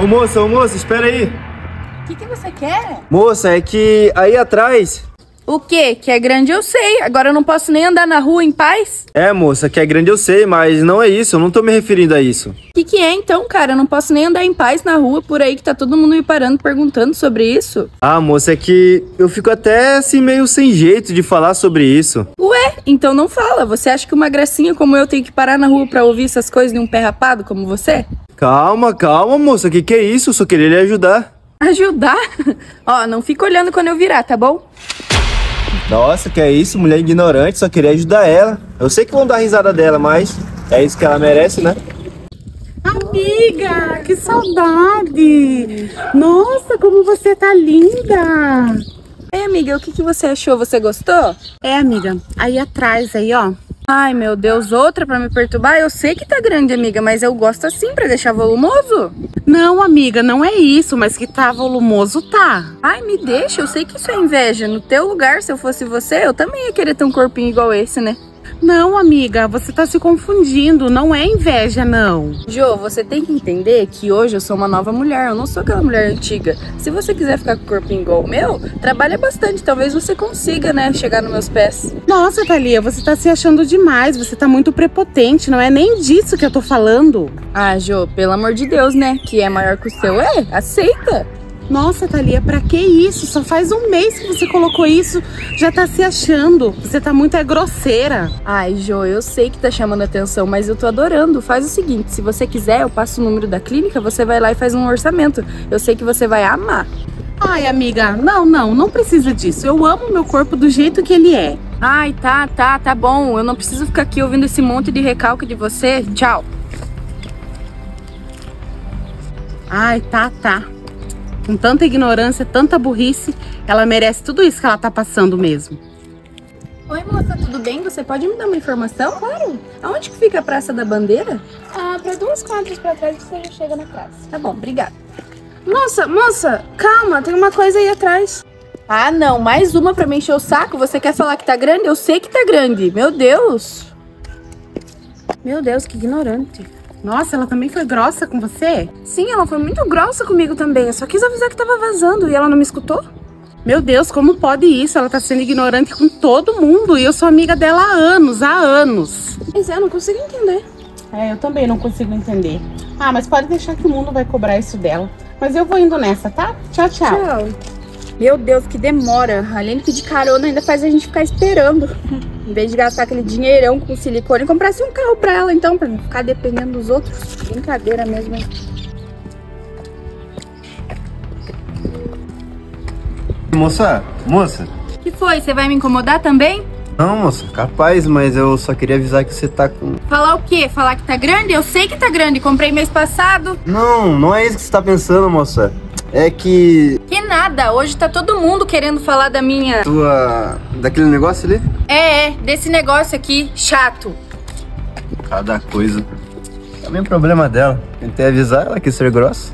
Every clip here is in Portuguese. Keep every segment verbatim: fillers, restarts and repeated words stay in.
Ô moça, ô moça, espera aí. O que que você quer? Moça, é que aí atrás... O quê? Que é grande eu sei. Agora eu não posso nem andar na rua em paz? É, moça, que é grande eu sei, mas não é isso, eu não tô me referindo a isso. O que que é então, cara? Eu não posso nem andar em paz na rua por aí que tá todo mundo me parando perguntando sobre isso. Ah, moça, é que eu fico até assim meio sem jeito de falar sobre isso. Ué, então não fala. Você acha que uma gracinha como eu tenho que parar na rua pra ouvir essas coisas de um pé rapado como você? Calma, calma, moça, que que é isso? Eu só queria lhe ajudar. Ajudar? Ó, não fica olhando quando eu virar, tá bom? Nossa, que é isso, mulher ignorante, só queria ajudar ela. Eu sei que vão dar risada dela, mas é isso que ela merece, né? Amiga, que saudade! Nossa, como você tá linda! É, amiga, o que que você achou? Você gostou? É, amiga, aí atrás, aí, ó. Ai, meu Deus, outra pra me perturbar? Eu sei que tá grande, amiga, mas eu gosto assim pra deixar volumoso. Não, amiga, não é isso, mas que tá volumoso, tá. Ai, me deixa, eu sei que isso é inveja. No teu lugar, se eu fosse você, eu também ia querer ter um corpinho igual esse, né? Não, amiga, você tá se confundindo, não é inveja, não. Jô, você tem que entender que hoje eu sou uma nova mulher, eu não sou aquela mulher antiga. Se você quiser ficar com o corpinho igual o meu, trabalha bastante, talvez você consiga, né, chegar nos meus pés. Nossa, Thalia, você tá se achando demais, você tá muito prepotente, não é nem disso que eu tô falando. Ah, Jô, pelo amor de Deus, né, que é maior que o seu, é, aceita. Nossa, Thalia, pra que isso? Só faz um mês que você colocou isso, já tá se achando. Você tá muito é grosseira. Ai, Jô, eu sei que tá chamando atenção, mas eu tô adorando. Faz o seguinte, se você quiser, eu passo o número da clínica, você vai lá e faz um orçamento. Eu sei que você vai amar. Ai, amiga, não, não, não precisa disso. Eu amo meu corpo do jeito que ele é. Ai, tá, tá, tá bom. Eu não preciso ficar aqui ouvindo esse monte de recalque de você. Tchau. Ai, tá, tá. Com tanta ignorância, tanta burrice, ela merece tudo isso que ela tá passando mesmo. Oi, moça, tudo bem? Você pode me dar uma informação? Claro. Aonde que fica a Praça da Bandeira? Ah, para duas quadras pra trás você já chega na praça. Tá bom, obrigada. Moça, moça, calma, tem uma coisa aí atrás. Ah, não, mais uma pra me encher o saco? Você quer falar que tá grande? Eu sei que tá grande. Meu Deus. Meu Deus, que ignorante. Nossa, ela também foi grossa com você? Sim, ela foi muito grossa comigo também. Eu só quis avisar que tava vazando e ela não me escutou. Meu Deus, como pode isso? Ela tá sendo ignorante com todo mundo e eu sou amiga dela há anos, há anos. Pois é, eu não consigo entender. É, eu também não consigo entender. Ah, mas pode deixar que o mundo vai cobrar isso dela. Mas eu vou indo nessa, tá? Tchau, tchau. Tchau. Meu Deus, que demora. Além de pedir carona, ainda faz a gente ficar esperando. Em vez de gastar aquele dinheirão com silicone, comprasse um carro pra ela, então, pra não ficar dependendo dos outros. Brincadeira mesmo, hein? Moça, moça. Que foi? Você vai me incomodar também? Não, moça, capaz, mas eu só queria avisar que você tá com... Falar o quê? Falar que tá grande? Eu sei que tá grande. Comprei mês passado. Não, não é isso que você tá pensando, moça. É que... Que nada. Hoje tá todo mundo querendo falar da minha... Tua... daquele negócio ali? É, é. Desse negócio aqui. Chato. Cada coisa. Também é problema dela. Tentei avisar, ela quis ser grossa.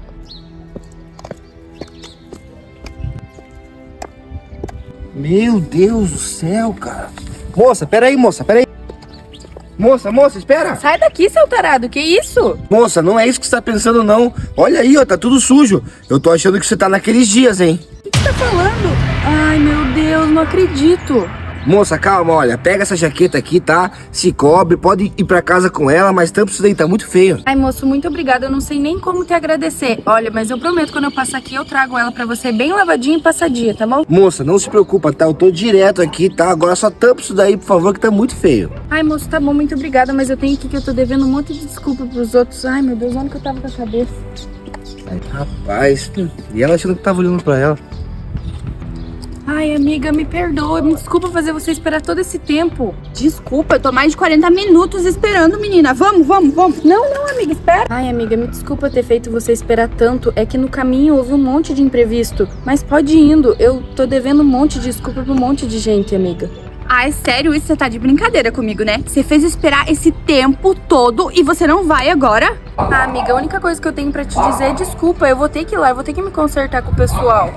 Meu Deus do céu, cara. Moça, peraí, moça, peraí. Moça, moça, espera. Sai daqui, seu tarado. Que isso? Moça, não é isso que você tá pensando, não. Olha aí, ó, tá tudo sujo. Eu tô achando que você tá naqueles dias, hein. O que você tá falando? Ai, meu Deus, não acredito. Moça, calma, olha, pega essa jaqueta aqui, tá? Se cobre, pode ir pra casa com ela, mas tampa isso daí, tá muito feio. Ai, moço, muito obrigada, eu não sei nem como te agradecer. Olha, mas eu prometo, quando eu passar aqui, eu trago ela pra você bem lavadinha e passadinha, tá bom? Moça, não se preocupa, tá? Eu tô direto aqui, tá? Agora só tampa isso daí, por favor, que tá muito feio. Ai, moço, tá bom, muito obrigada, mas eu tenho aqui que eu tô devendo um monte de desculpa pros outros. Ai, meu Deus, onde que eu tava com a cabeça? Ai, rapaz, e ela achando que tava olhando pra ela. Ai, amiga, me perdoa, me desculpa fazer você esperar todo esse tempo. Desculpa, eu tô mais de quarenta minutos esperando, menina. Vamos, vamos, vamos. Não, não, amiga, espera. Ai, amiga, me desculpa ter feito você esperar tanto. É que no caminho houve um monte de imprevisto. Mas pode ir indo, eu tô devendo um monte de desculpa pra um monte de gente, amiga. Ah, é sério isso? Você tá de brincadeira comigo, né? Você fez esperar esse tempo todo e você não vai agora? Ah, amiga, a única coisa que eu tenho pra te dizer é desculpa. Eu vou ter que ir lá, eu vou ter que me consertar com o pessoal.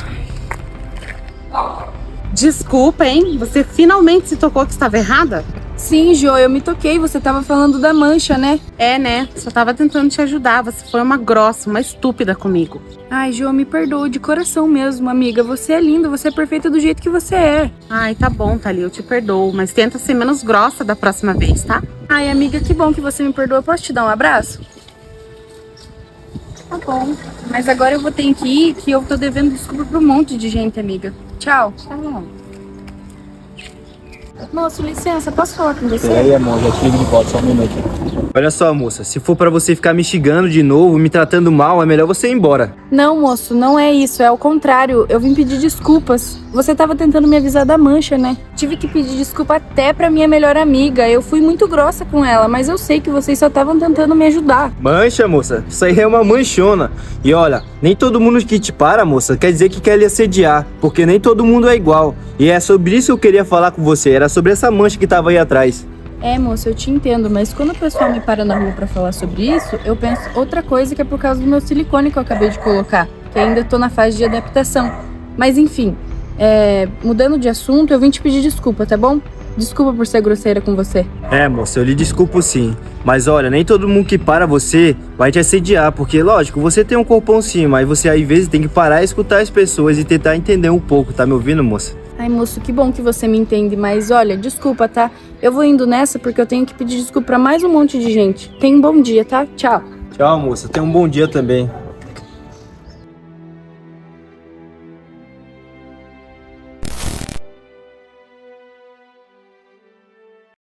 Desculpa, hein? Você finalmente se tocou que estava errada? Sim, Jo, eu me toquei, você tava falando da mancha, né? É, né? Só tava tentando te ajudar. Você foi uma grossa, uma estúpida comigo. Ai, Jo, me perdoa de coração mesmo, amiga. Você é linda, você é perfeita do jeito que você é. Ai, tá bom, Thalia, eu te perdoo. Mas tenta ser menos grossa da próxima vez, tá? Ai, amiga, que bom que você me perdoa. Posso te dar um abraço? Tá bom. Mas agora eu vou ter que ir, que eu tô devendo desculpa pra um monte de gente, amiga. Tchau. Tchau. Moço, licença, posso falar com você? Peraí, amor, já te ligo de volta, só um minuto. Olha só, moça, se for pra você ficar me xingando de novo, me tratando mal, é melhor você ir embora. Não, moço, não é isso, é o contrário. Eu vim pedir desculpas. Você tava tentando me avisar da mancha, né? Tive que pedir desculpa até pra minha melhor amiga. Eu fui muito grossa com ela, mas eu sei que vocês só estavam tentando me ajudar. Mancha, moça? Isso aí é uma manchona. E olha, nem todo mundo que te para, moça, quer dizer que quer lhe assediar, porque nem todo mundo é igual. E é sobre isso que eu queria falar com você, era sobre essa mancha que tava aí atrás. É, moço, eu te entendo, mas quando o pessoal me para na rua pra falar sobre isso, eu penso outra coisa, que é por causa do meu silicone que eu acabei de colocar, que ainda tô na fase de adaptação. Mas enfim, é, mudando de assunto, eu vim te pedir desculpa, tá bom? Desculpa por ser grosseira com você. É, moça, eu lhe desculpo sim. Mas olha, nem todo mundo que para você vai te assediar, porque lógico, você tem um corpão sim, mas você às vezes tem que parar e escutar as pessoas e tentar entender um pouco, tá me ouvindo, moça? Ai, moço, que bom que você me entende, mas olha, desculpa, tá? Eu vou indo nessa porque eu tenho que pedir desculpa pra mais um monte de gente. Tenha um bom dia, tá? Tchau. Tchau, moça, tenha um bom dia também.